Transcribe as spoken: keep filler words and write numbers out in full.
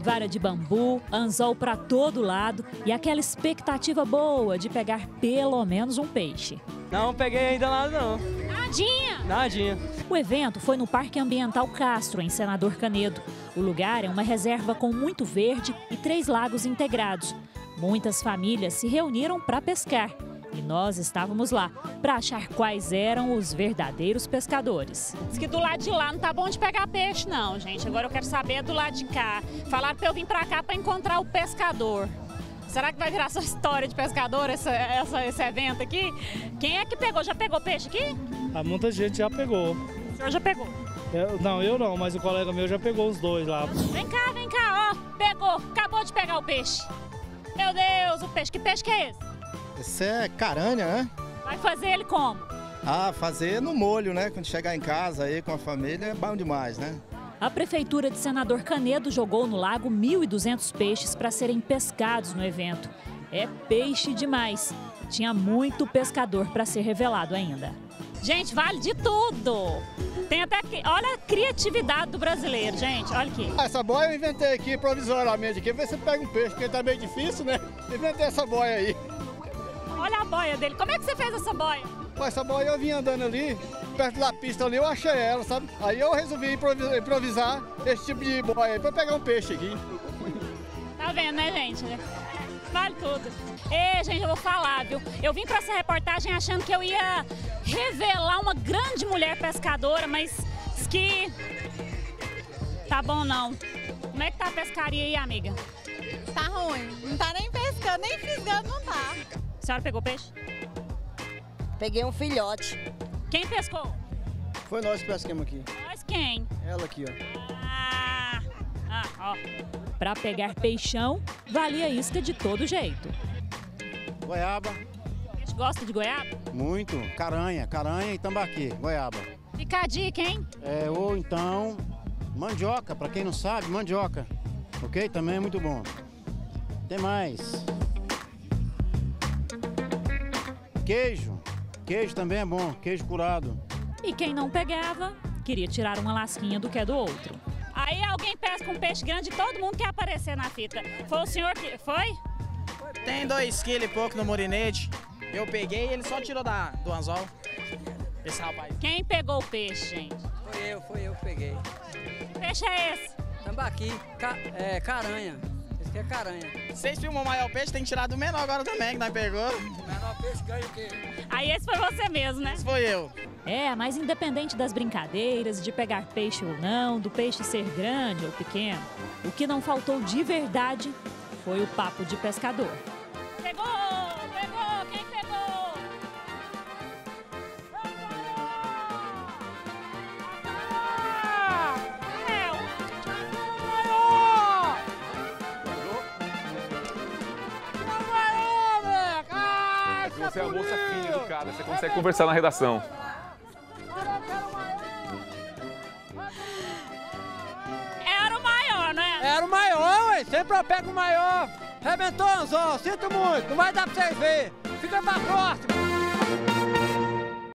Vara de bambu, anzol para todo lado e aquela expectativa boa de pegar pelo menos um peixe. Não peguei ainda nada não. Nadinha! Nadinha. O evento foi no Parque Ambiental Castro, em Senador Canedo. O lugar é uma reserva com muito verde e três lagos integrados. Muitas famílias se reuniram para pescar. E nós estávamos lá para achar quais eram os verdadeiros pescadores. Diz que do lado de lá não tá bom de pegar peixe não, gente. Agora eu quero saber do lado de cá. Falaram para eu vir para cá para encontrar o pescador. Será que vai virar essa história de pescador, essa, essa, esse evento aqui? Quem é que pegou? Já pegou peixe aqui? Ah, muita gente já pegou. O senhor já pegou? Eu, não, eu não, mas o colega meu já pegou os dois lá. Vem cá, vem cá, ó. Pegou, acabou de pegar o peixe. Meu Deus, o peixe. Que peixe que é esse? Esse é caranha, né? Vai fazer ele como? Ah, fazer no molho, né? Quando chegar em casa aí com a família é bom demais, né? A Prefeitura de Senador Canedo jogou no lago mil e duzentos peixes para serem pescados no evento. É peixe demais. Tinha muito pescador para ser revelado ainda. Gente, vale de tudo. Tem até que, olha a criatividade do brasileiro, gente. Olha aqui. Essa boia eu inventei aqui provisoriamente aqui, ver se pega um peixe, porque tá meio difícil, né? Inventei essa boia aí. Olha a boia dele. Como é que você fez essa boia? Essa boia eu vim andando ali, perto da pista ali, eu achei ela, sabe? Aí eu resolvi improvisar, improvisar esse tipo de boia aí pra pegar um peixe aqui. Tá vendo, né, gente? Vale tudo. Ei, gente, eu vou falar, viu? Eu vim pra essa reportagem achando que eu ia revelar uma grande mulher pescadora, mas diz que tá bom não. Como é que tá a pescaria aí, amiga? Tá ruim. Não tá nem pescando, nem fisgando, não tá. A senhora pegou peixe? Peguei um filhote. Quem pescou? Foi nós que pescamos aqui. Nós quem? Ela aqui, ó. Ah, ah ó. Para pegar peixão, valia isca de todo jeito. Goiaba. A gente gosta de goiaba? Muito. Caranha, caranha e tambaqui, goiaba. Fica a dica, hein? É, ou então mandioca, para quem não sabe, mandioca. Ok? Também é muito bom. Tem mais. Queijo. Queijo também é bom, queijo curado. E quem não pegava, queria tirar uma lasquinha do que é do outro. Aí alguém pesca um peixe grande e todo mundo quer aparecer na fita. Foi o senhor que... Foi? Tem dois quilos e pouco no murinete. Eu peguei e ele só tirou da, do anzol. Esse rapaz. Quem pegou o peixe, gente? Foi eu, foi eu que peguei. Que peixe é esse? Tambaqui, ca, é, caranha. Esse aqui é caranha. Vocês filmam o maior peixe, tem que tirar do menor agora também, que nós pegou. O menor peixe ganha o quê? Aí esse foi você mesmo, né? Esse foi eu. É, mas independente das brincadeiras, de pegar peixe ou não, do peixe ser grande ou pequeno, o que não faltou de verdade foi o papo de pescador. Pegou! Pegou! Quem pegou? Você é a moça fina do cara, você consegue conversar na redação. Era o maior, né? Era o maior, ué. Sempre eu pego o maior. Rebentou o anzol, sinto muito, não vai dar pra vocês verem. Fica pra próxima.